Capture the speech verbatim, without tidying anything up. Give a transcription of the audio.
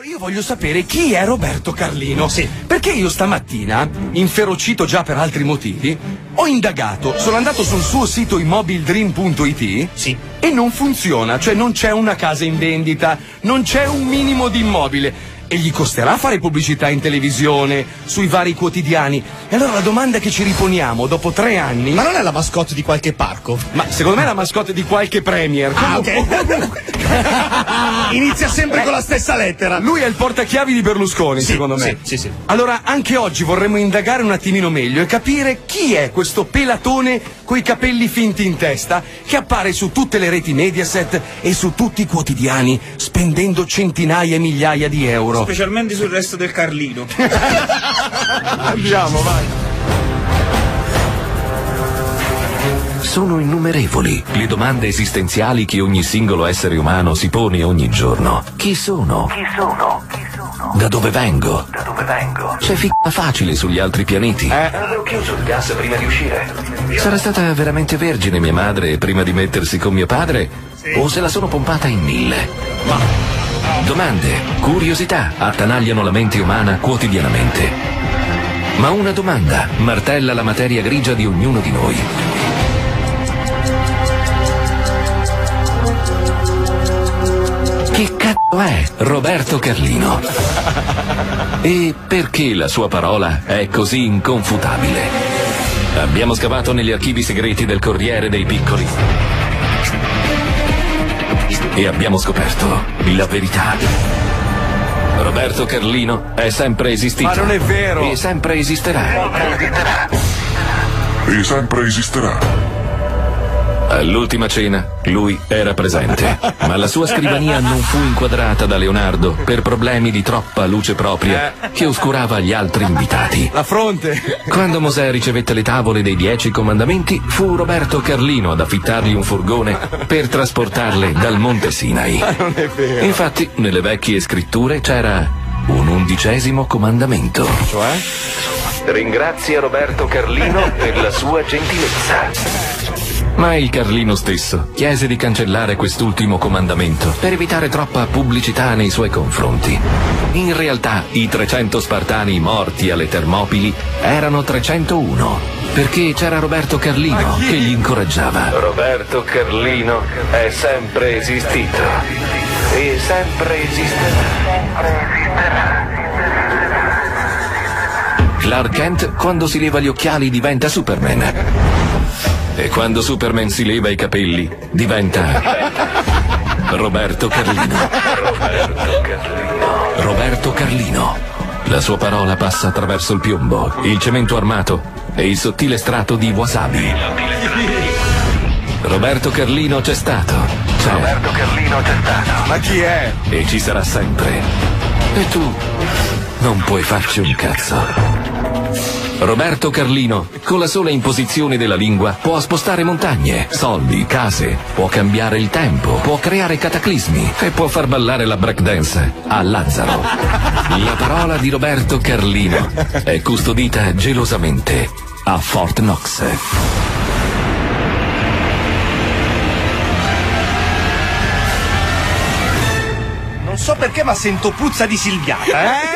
Allora io voglio sapere chi è Roberto Carlino. Sì. Perché io stamattina, inferocito già per altri motivi, ho indagato, sono andato sul suo sito immobiledream punto it. Sì. E non funziona, cioè non c'è una casa in vendita, non c'è un minimo di immobile. E gli costerà fare pubblicità in televisione, sui vari quotidiani. E allora la domanda che ci riponiamo dopo tre anni. Ma non è la mascotte di qualche parco? Ma secondo me è la mascotte di qualche premier. Ah, ok. Inizia sempre con la stessa lettera. Lui è il portachiavi di Berlusconi, Sì, secondo me. sì, sì, sì. Allora, anche oggi vorremmo indagare un attimino meglio e capire chi è questo pelatone coi capelli finti in testa che appare su tutte le reti Mediaset e su tutti i quotidiani, spendendo centinaia e migliaia di euro. Specialmente sul resto del Carlino. Andiamo, vai. Sono innumerevoli le domande esistenziali che ogni singolo essere umano si pone ogni giorno. Chi sono? Chi sono? Chi sono? Da dove vengo? Da dove vengo? C'è f***a facile sugli altri pianeti? Eh. Avevo chiuso il gas prima di uscire. Sarà stata veramente vergine mia madre prima di mettersi con mio padre? O se la sono pompata in mille? Ma domande, curiosità attanagliano la mente umana quotidianamente. Ma una domanda martella la materia grigia di ognuno di noi. Chi cazzo è Roberto Carlino? E perché la sua parola è così inconfutabile? Abbiamo scavato negli archivi segreti del Corriere dei Piccoli e abbiamo scoperto la verità. Roberto Carlino è sempre esistito. Ma non è vero. E sempre esisterà. E sempre esisterà. All'ultima cena lui era presente, ma la sua scrivania non fu inquadrata da Leonardo per problemi di troppa luce propria che oscurava gli altri invitati. La fronte. Quando Mosè ricevette le tavole dei dieci comandamenti, fu Roberto Carlino ad affittargli un furgone per trasportarle dal Monte Sinai. Ma non è vero. Infatti, nelle vecchie scritture c'era un undicesimo comandamento. Cioè? Ringrazia Roberto Carlino per la sua gentilezza. Ma il Carlino stesso chiese di cancellare quest'ultimo comandamento per evitare troppa pubblicità nei suoi confronti. In realtà i trecento spartani morti alle Termopili erano trecentouno, perché c'era Roberto Carlino che li incoraggiava. Roberto Carlino è sempre esistito e sempre esisterà. Clark Kent, quando si leva gli occhiali, diventa Superman. E quando Superman si leva i capelli, diventa Roberto Carlino. Roberto Carlino. Roberto Carlino. La sua parola passa attraverso il piombo, il cemento armato e il sottile strato di wasabi. Roberto Carlino c'è stato. C'è. Roberto Carlino c'è stato. Ma chi è? E ci sarà sempre. E tu non puoi farci un cazzo. Roberto Carlino, con la sola imposizione della lingua, può spostare montagne, soldi, case, può cambiare il tempo, può creare cataclismi e può far ballare la breakdance a Lazzaro. La parola di Roberto Carlino è custodita gelosamente a Fort Knox. Non so perché, ma sento puzza di silviata, eh?